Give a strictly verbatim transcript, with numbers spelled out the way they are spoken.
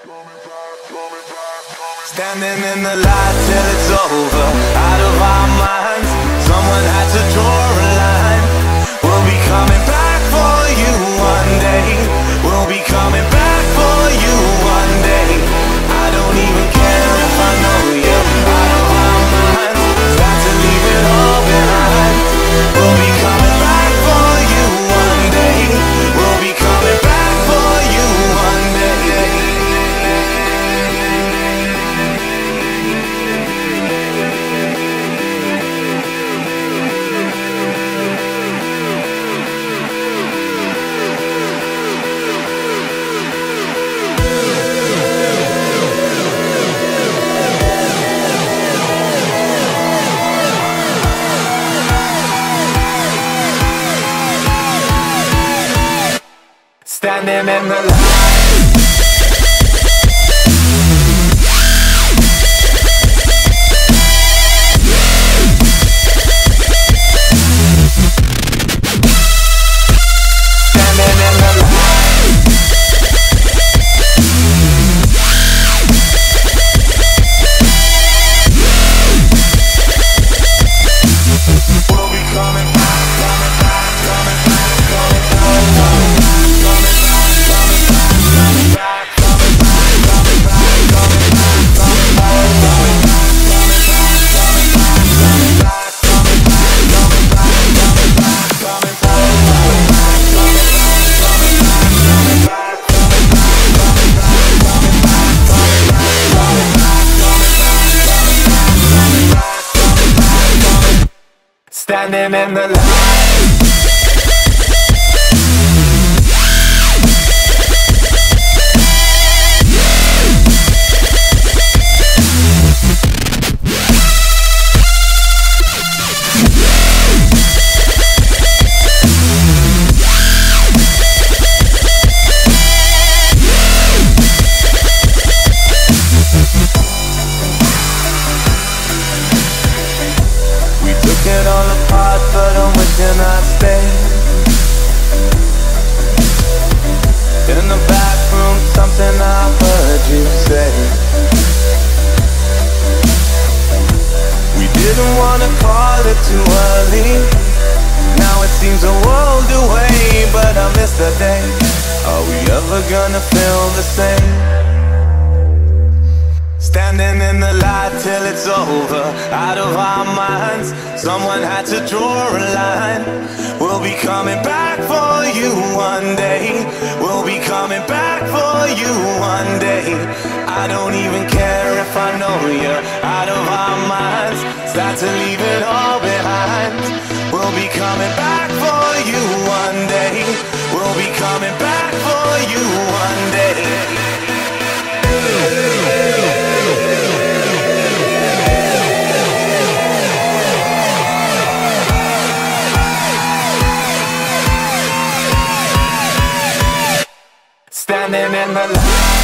Standing in the light till it's over, out of our minds. Someone had to draw a line. We'll be coming back for you one day. We'll be coming back for you one day. I don't even care if I know you. Out of our minds, got to leave it all behind. We'll be coming back for you one day. We'll be coming back for you one day. Standing in the light. Standing in the light. Took it all apart, but I'm wishing I'd stay. In the back room, something I heard you say. We didn't wanna call it too early. Now it seems a world away, but I miss that day. Are we ever gonna feel the same? Standing in the light till it's over, out of our minds. Someone had to draw a line. We'll be coming back for you one day. We'll be coming back for you one day. I don't even care if I know you. Out of our minds, start to leave it all behind. We'll be coming back for you one day. We'll be coming back for you one day. Standing in the light.